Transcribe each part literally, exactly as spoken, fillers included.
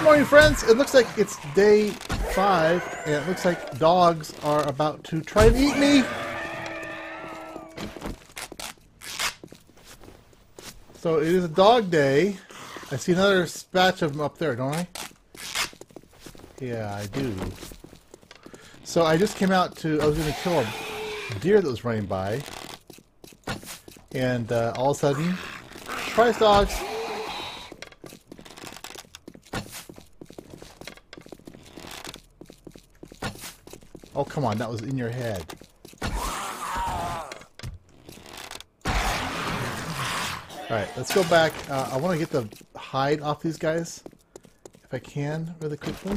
Good morning, friends. It looks like it's day five, and it looks like dogs are about to try and eat me. So it is a dog day. I see another batch of them up there, don't I? Yeah, I do. So I just came out to, I was going to kill a deer that was running by. And uh, all of a sudden, surprise dogs. Oh, come on, that was in your head. Alright, let's go back. Uh, I want to get the hide off these guys, if I can, really quickly.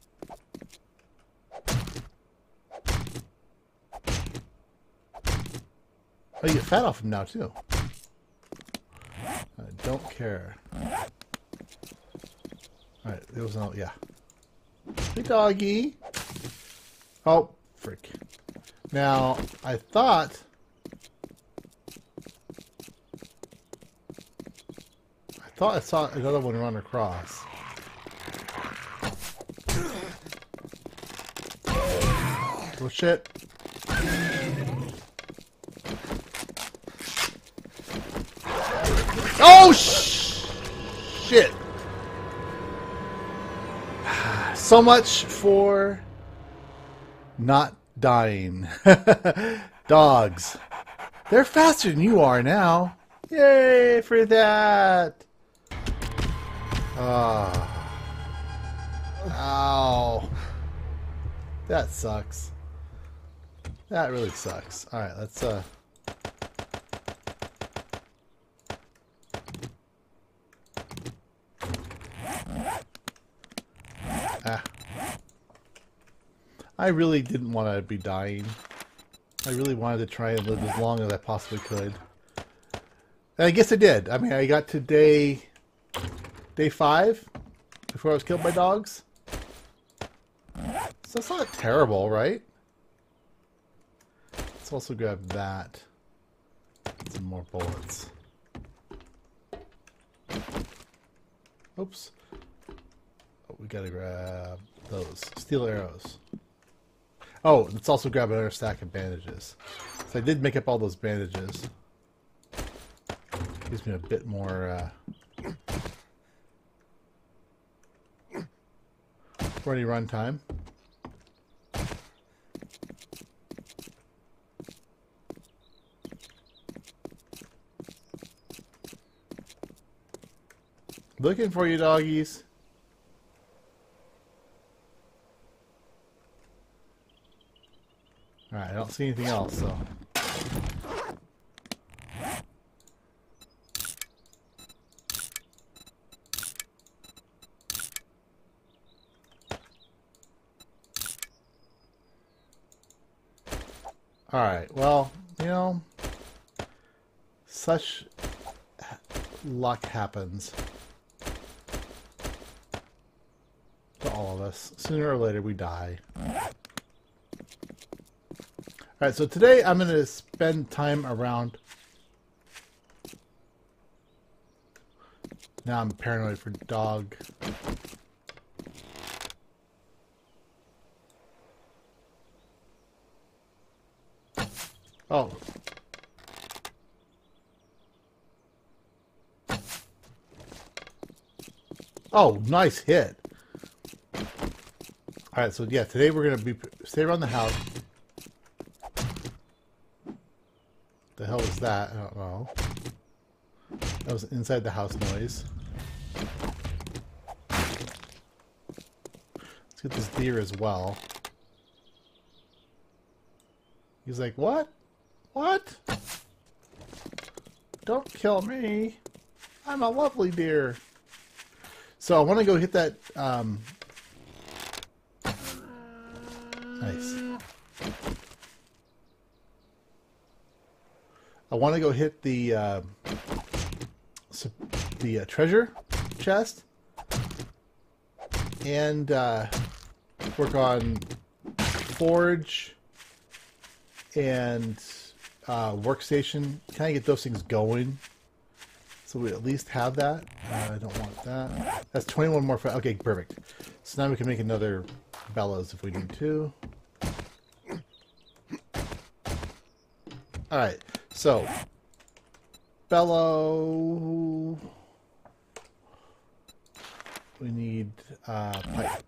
Oh, you get fat off them now, too. I don't care. Alright, there was no, yeah. Hey, doggy. Oh, frick. Now, I thought... I thought I saw another one run across. Oh, shit. Oh, sh shit. So much for not dying. Dogs. They're faster than you are now. Yay for that. Oh. Ow. That sucks. That really sucks. Alright, let's uh Ah. I really didn't want to be dying. I really wanted to try and live as long as I possibly could. And I guess I did. I mean, I got to day... Day five before I was killed by dogs. So that's not terrible, right? Let's also grab that. Some more bullets. Oops. Oh, we gotta grab those. Steel arrows. Oh, let's also grab another stack of bandages. So I did make up all those bandages. Gives me a bit more... Uh, Ready run time. Looking for you, doggies. Alright, I don't see anything else, so. Alright, well, you know, such luck happens to all of us. Sooner or later we die. Alright, so today I'm going to spend time around... Now I'm paranoid for dog... Oh. Oh, nice hit. Alright, so yeah, today we're going to be stay around the house. The hell was that? I don't know. That was inside the house noise. Let's get this deer as well. He's like, what? What? Don't kill me. I'm a lovely deer. So I want to go hit that. Um... Nice. I want to go hit the uh, the uh, treasure chest and uh, work on forge and uh, workstation. Kind of get those things going So we at least have that. Uh, I don't want that. That's twenty-one more. Okay, perfect. So now we can make another bellows if we need to. All right. So bellow. We need uh, pipe.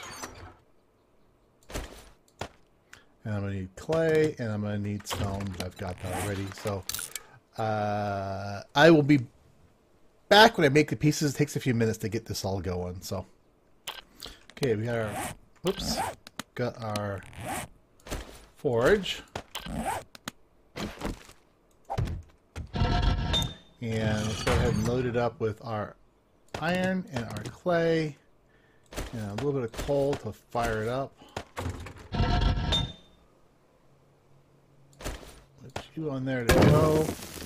And I'm going to need clay, and I'm going to need stone, but I've got that already. So uh, I will be back when I make the pieces. It takes a few minutes to get this all going. So, okay, we got our, whoops, got our forge. And let's go ahead and load it up with our iron and our clay and a little bit of coal to fire it up. Put you on there to go.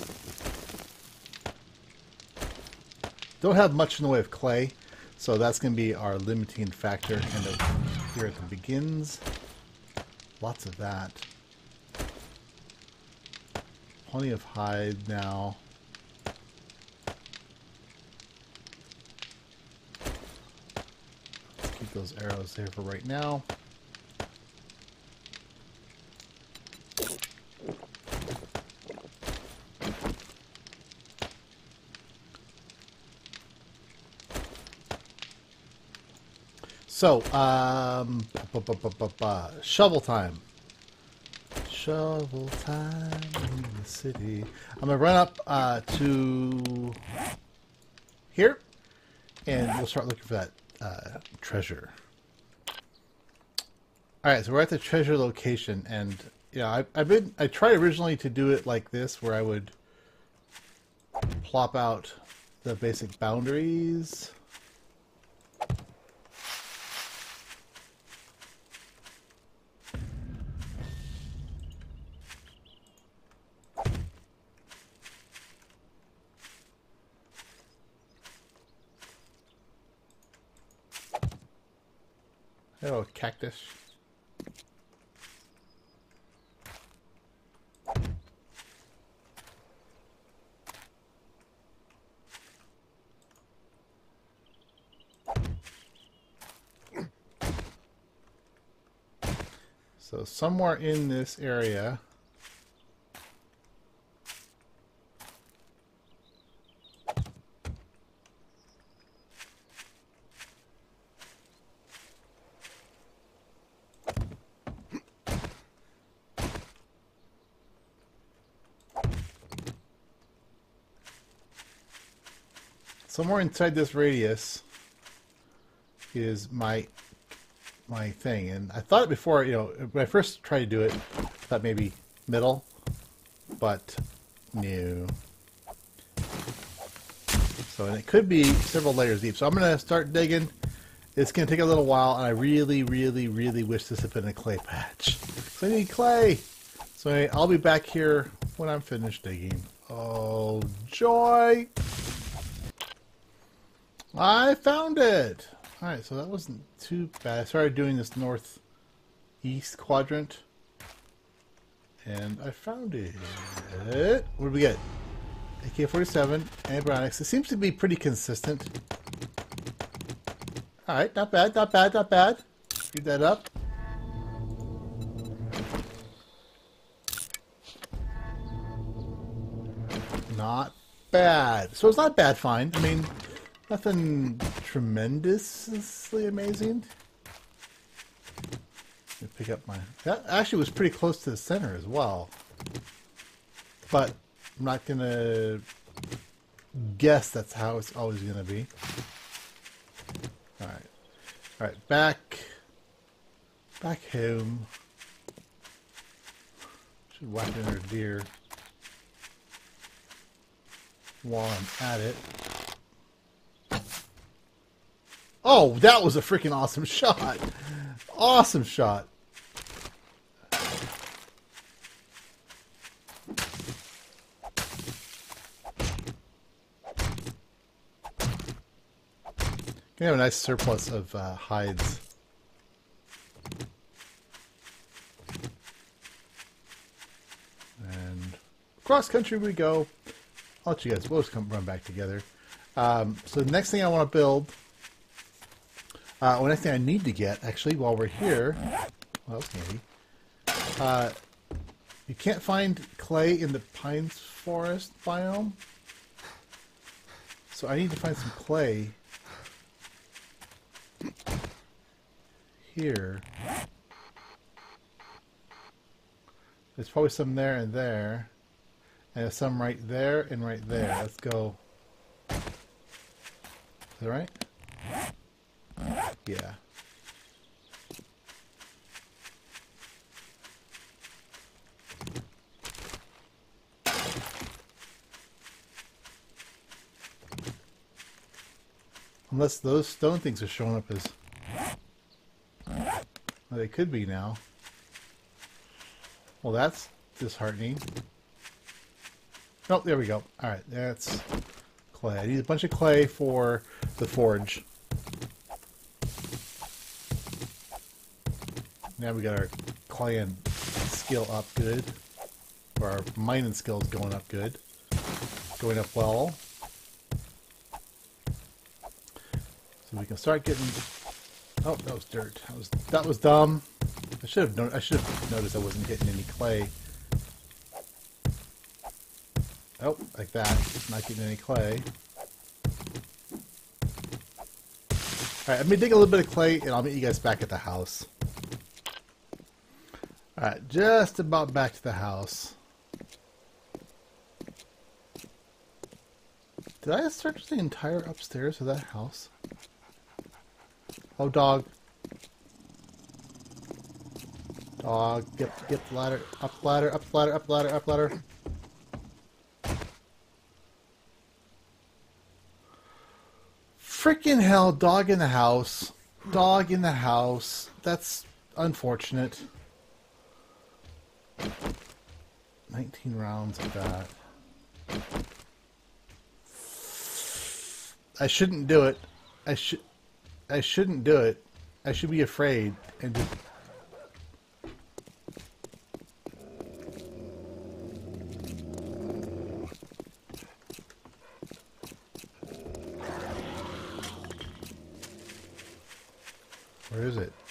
Don't have much in the way of clay, so that's going to be our limiting factor kind of here at the begins. Lots of that. Plenty of hide now. Let's keep those arrows there for right now. So, um, bu bu bu bu bu, shovel time. Shovel time in the city. I'm gonna run up uh, to here, and we'll start looking for that uh, treasure. All right, so we're at the treasure location, and yeah, I, I've been. I tried originally to do it like this, where I would plop out the basic boundaries. Oh, cactus. So somewhere in this area, somewhere inside this radius is my my thing, and I thought before, you know, when I first tried to do it, I thought maybe middle, but no. So, and it could be several layers deep. So I'm going to start digging. It's going to take a little while, and I really, really, really wish this had been a clay patch. So I need clay. So anyway, I'll be back here when I'm finished digging. Oh, joy! I found it! Alright, so that wasn't too bad. I started doing this northeast quadrant, and I found it. What did we get? A K forty-seven, antibiotics. It seems to be pretty consistent. Alright, not bad, not bad, not bad. Speed that up. Not bad. So it's not a bad find. I mean, nothing tremendously amazing. Let me pick up my... That actually was pretty close to the center as well. But I'm not going to guess that's how it's always going to be. Alright. Alright, back... Back home. Should whack in our deer while I'm at it. Oh, that was a freaking awesome shot. Awesome shot. Gonna have a nice surplus of uh, hides. And across country we go. I'll let you guys, we'll just come run back together. Um, so the next thing I want to build, uh, well, the next thing I need to get, actually, while we're here, well, that was handy. Uh, you can't find clay in the pines forest biome. So I need to find some clay here. There's probably some there and there. And there's some right there and right there. Let's go. Is that right? Yeah. Unless those stone things are showing up as... Well, they could be now. Well, that's disheartening. Oh, there we go. Alright, that's clay. I need a bunch of clay for the forge. Now we got our clay and skill up good. Or our mining skills going up good. Going up well. So we can start getting... Oh, that was dirt. That was that was dumb. I should have no I should have noticed I wasn't getting any clay. Oh, like that. Not getting any clay. Alright, let me dig a little bit of clay and I'll meet you guys back at the house. Alright, just about back to the house. Did I search the entire upstairs of that house? Oh, dog. Dog, get get the ladder, up ladder, up ladder, up ladder, up ladder. Freaking hell, dog in the house. Dog in the house. That's unfortunate. nineteen rounds of that. I shouldn't do it. I should I shouldn't do it. I should be afraid and just... Where is it?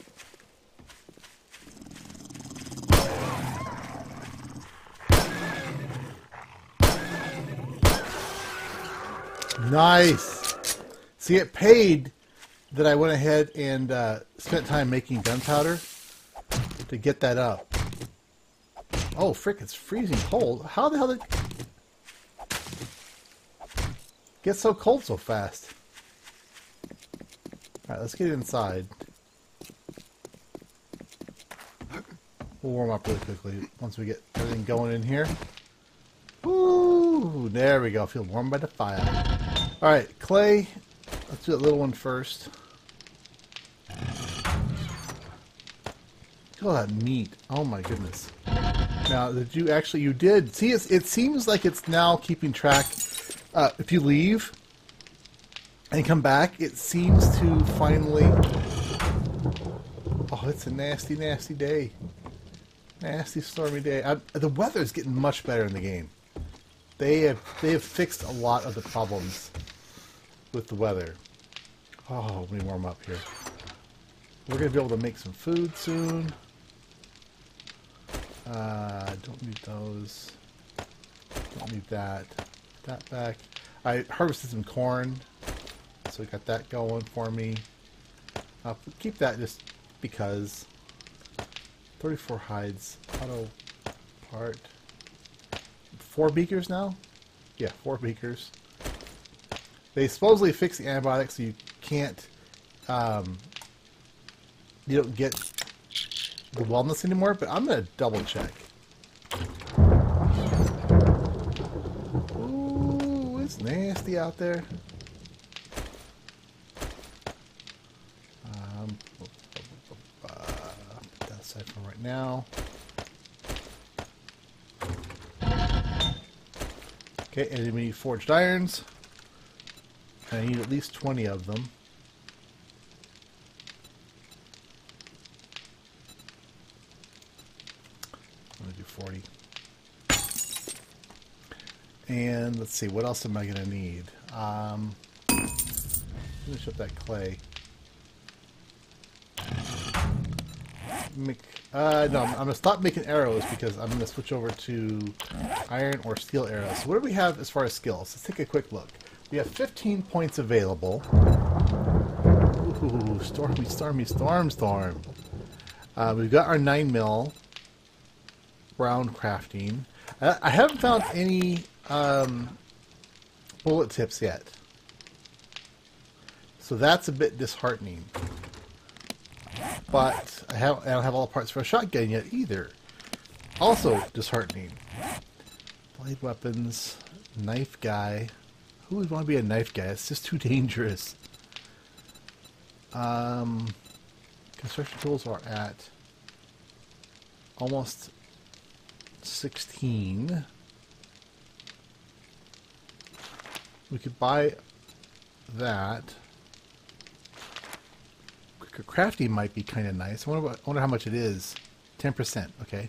Nice! See, it paid that I went ahead and uh, spent time making gunpowder to get that up. Oh, frick, it's freezing cold. How the hell did it get so cold so fast? Alright, let's get inside. We'll warm up really quickly once we get everything going in here. Woo! There we go. Feel warm by the fire. Alright, clay. Let's do that little one first. Look at that meat. Oh my goodness. Now, did you actually, you did. See, it's, it seems like it's now keeping track. Uh, if you leave and come back, it seems to finally... Oh, it's a nasty, nasty day. Nasty, stormy day. I, the weather's getting much better in the game. They have, they have fixed a lot of the problems with the weather. Oh, let me warm up here. We're going to be able to make some food soon. Uh, don't need those. Don't need that. That back. I harvested some corn, so we got that going for me. I'll keep that just because. thirty-four hides. Auto part. Four beakers now? Yeah, four beakers. They supposedly fixed the antibiotics so you can't, um, you don't get the wellness anymore, but I'm going to double check. Ooh, it's nasty out there. Um, put that aside for right now. Okay, and then we need forged irons. And I need at least twenty of them. I'm going to do forty. And let's see, what else am I going to need? Um, finish up that clay. Make, uh, no, I'm, I'm going to stop making arrows because I'm going to switch over to iron or steel arrows. So what do we have as far as skills? Let's take a quick look. We have fifteen points available. Ooh, stormy, stormy, storm, storm. Uh, we've got our nine mil round crafting. I, I haven't found any um, bullet tips yet. So that's a bit disheartening. But I, have, I don't have all the parts for a shotgun yet either. Also disheartening. Blade weapons, knife guy. Who would want to be a knife guy? It's just too dangerous. Um, construction tools are at almost sixteen. We could buy that. Quicker crafting might be kind of nice. I wonder, what, I wonder how much it is. ten percent, okay.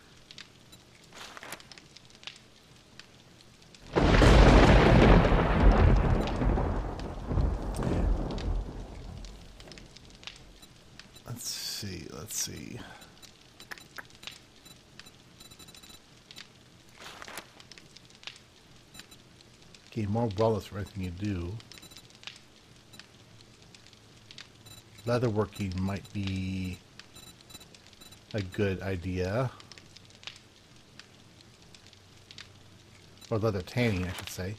Let's see, let's see. Gain more wellness for everything you do. Leatherworking might be a good idea. Or leather tanning, I should say.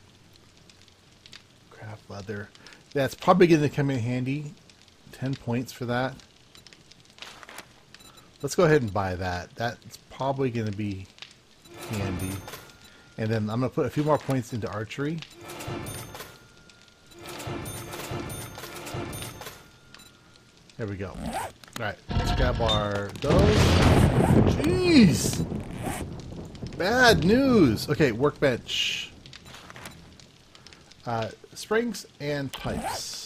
Craft leather. That's probably going to come in handy. ten points for that. Let's go ahead and buy that. That's probably going to be handy. And then I'm going to put a few more points into archery. There we go. Alright, let's grab our those. Jeez! Bad news! Okay, workbench. Uh, springs and pipes.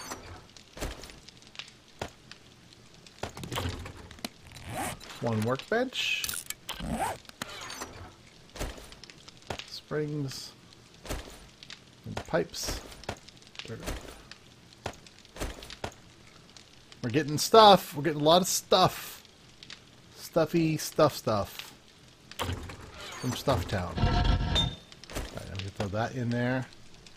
One workbench. Springs. And pipes. We're getting stuff. We're getting a lot of stuff. Stuffy stuff stuff. From Stuff Town. Alright, I'm going to throw that in there.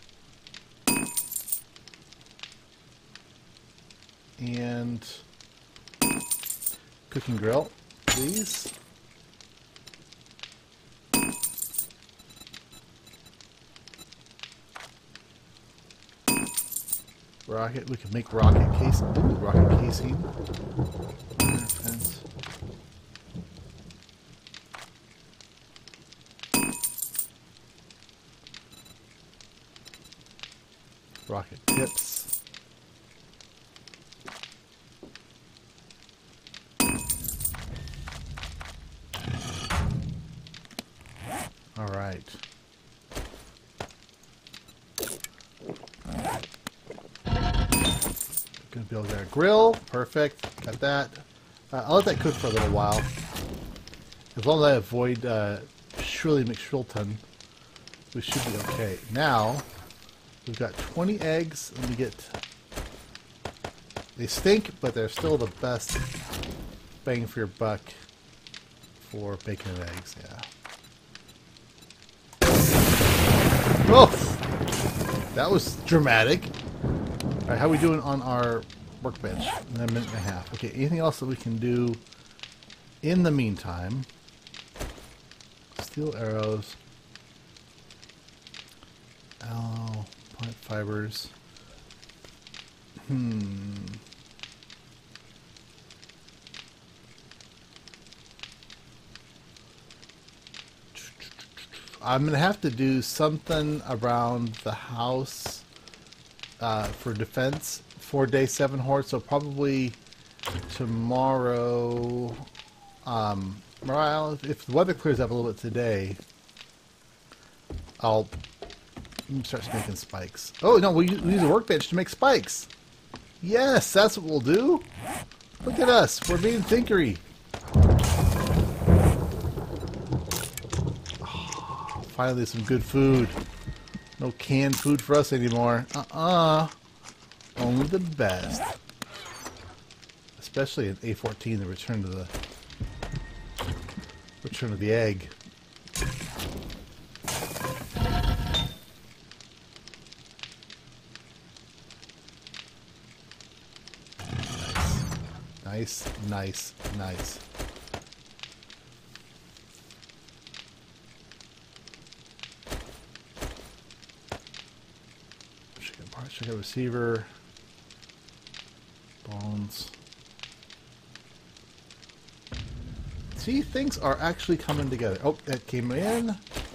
And cooking grill, please. Rocket, we can make rocket case, ooh, rocket casing. Fence. Rocket tips. All right. Gonna build our grill. Perfect. Got that. Uh, I'll let that cook for a little while. As long as I avoid uh, Shirley McShrilton, we should be okay. Now, we've got twenty eggs. Let me get... They stink, but they're still the best bang for your buck for bacon and eggs. Yeah. Oh! That was dramatic. Alright, how are we doing on our workbench? In a minute and a half. Okay, anything else that we can do in the meantime? Steel arrows. Aloe, plant fibers. Hmm. I'm going to have to do something around the house uh, for defense for day seven horde, so probably tomorrow. Um, well, if the weather clears up a little bit today, I'll start making spikes. Oh no, we use, we use a workbench to make spikes. Yes, that's what we'll do. Look at us, we're being thinkery. finally some good food. No canned food for us anymore. Uh-uh. Only the best. Especially in A fourteen, the return to the return of the egg. Nice, nice, nice. Chicken part, chicken receiver, bones. See, things are actually coming together. Oh, that came in.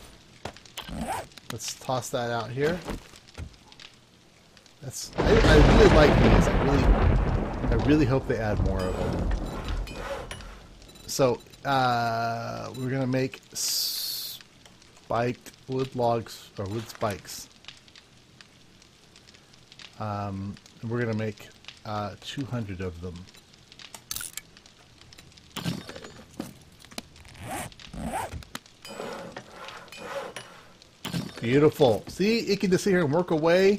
Let's toss that out here. That's. I, I really like these. I really, I really hope they add more of them. So uh, we're gonna make spiked wood logs or wood spikes. Um, and we're gonna make uh, two hundred of them. Beautiful. See, it can just sit here and work away.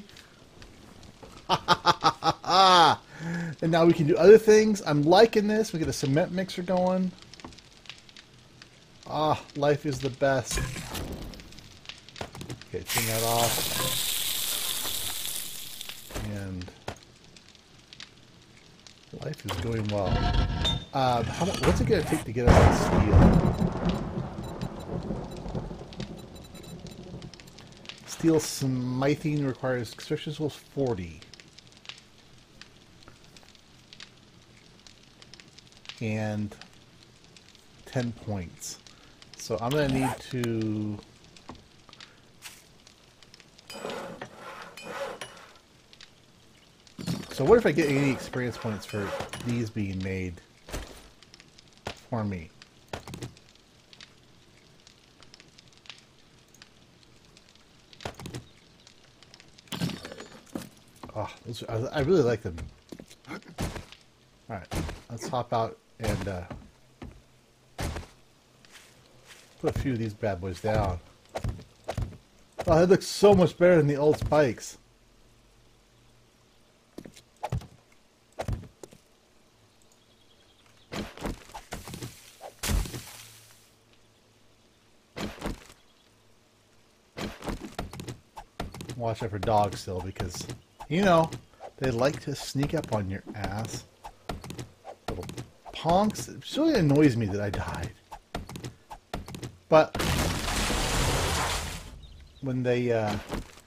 And now we can do other things. I'm liking this. We get a cement mixer going. Ah, life is the best. Okay, turn that off. And life is going well. Um, how much, what's it going to take to get us on steel? Steel smithing requires construction skills forty. And ten points. So I'm going to need to... So what if I get any experience points for these being made for me? Oh, those are, I really like them. Alright, let's hop out and uh, put a few of these bad boys down. Oh, that looks so much better than the old spikes. Watch out for dogs still, because, you know, they like to sneak up on your ass. Little punks. It really annoys me that I died. But when they uh,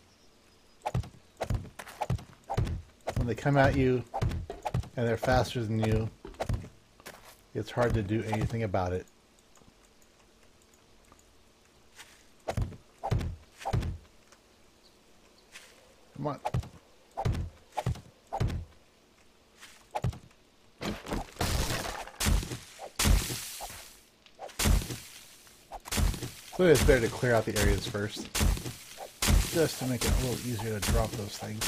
when they come at you and they're faster than you, it's hard to do anything about it. Come on. So it's better to clear out the areas first, just to make it a little easier to drop those things.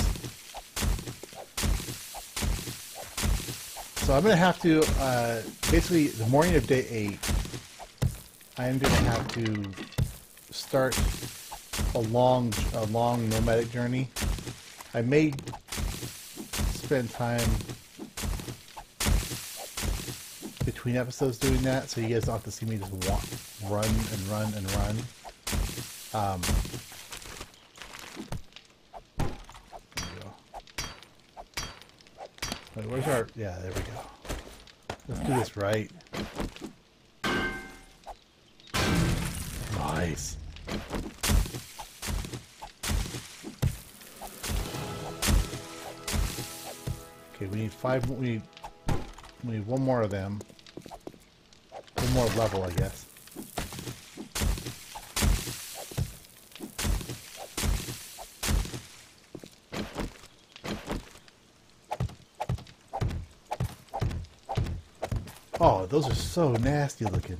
So I'm going to have to, uh, basically the morning of day eight, I am going to have to start a long, a long nomadic journey. I may spend time between episodes doing that, so you guys don't have to see me just walk, run and run and run. Um, there we go. Wait, where's our... Yeah, there we go. Let's do this right. Nice. Okay, we need five... We need, we need one more of them. One more level, I guess. Oh, those are so nasty looking.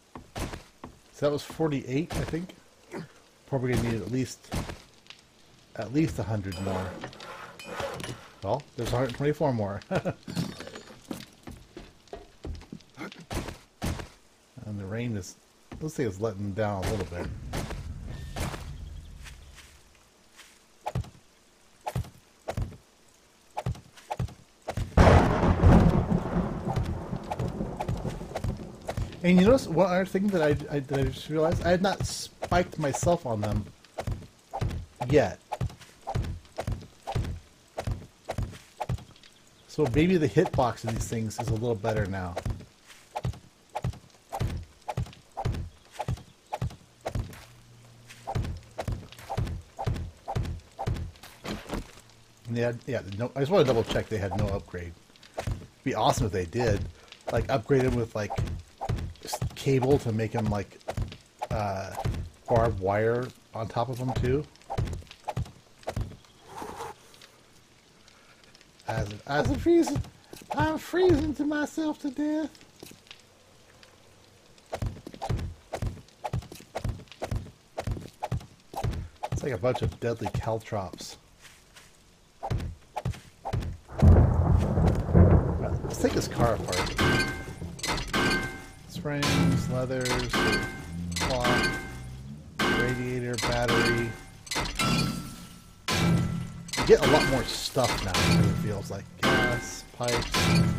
So that was forty-eight, I think. Probably gonna need at least at least one hundred more. Well, there's one hundred twenty-four more. And the rain is, let's say it's letting down a little bit. And you notice one other thing that I, I, that I just realized? I had not spiked myself on them yet. So maybe the hitbox of these things is a little better now. And they had, yeah, no, I just want to double check they had no upgrade. It'd be awesome if they did. Like, upgrade them with, like, cable to make them, like, uh, barbed wire on top of them, too. As, as I'm freezing, I'm freezing to myself to death. It's like a bunch of deadly caltrops. Right, let's take this car apart. Springs, leathers, cloth, radiator, battery. You get a lot more stuff now, it feels like. Gas, pipes.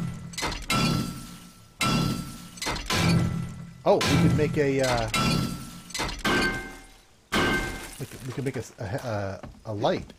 Oh, we could make a, uh, we could, we could make a, a, a light.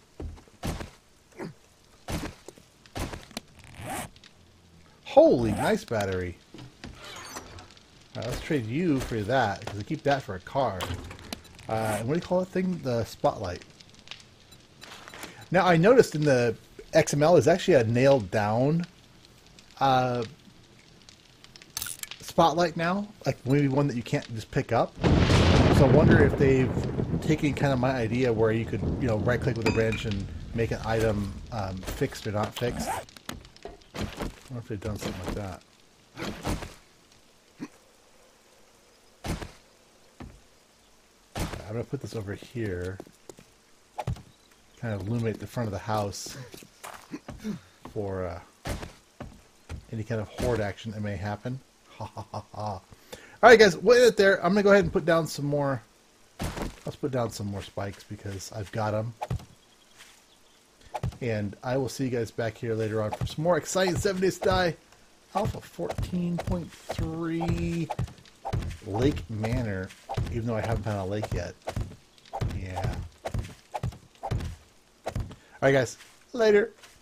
Holy, nice battery. Alright, let's trade you for that, because I keep that for a car. Uh, and what do you call that thing? The spotlight. Now, I noticed in the X M L is actually a nailed down uh, spotlight now, like maybe one that you can't just pick up. So I wonder if they've taken kind of my idea where you could, you know, right click with a wrench and make an item um, fixed or not fixed. I wonder if they've done something like that. I'm going to put this over here. Kind of illuminate the front of the house for uh, any kind of horde action that may happen. Ha ha ha ha. Alright guys, wait it there. I'm going to go ahead and put down some more. Let's put down some more spikes because I've got them. And I will see you guys back here later on for some more exciting seven days to Die Alpha fourteen point three Lake Manor, even though I haven't found a lake yet. Yeah. Alright guys, later.